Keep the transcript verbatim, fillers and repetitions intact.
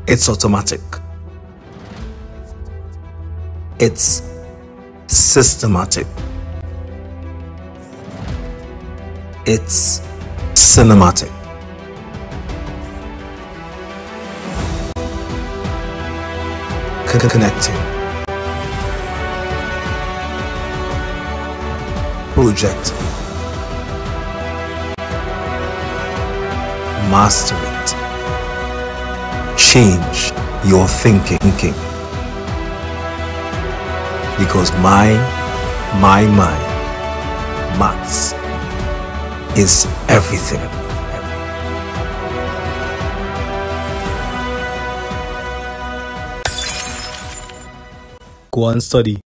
It's automatic. It's systematic. It's cinematic. Connecting. Project. Master it. Change your thinking. Because my, my, my, maths is everything. Go and study.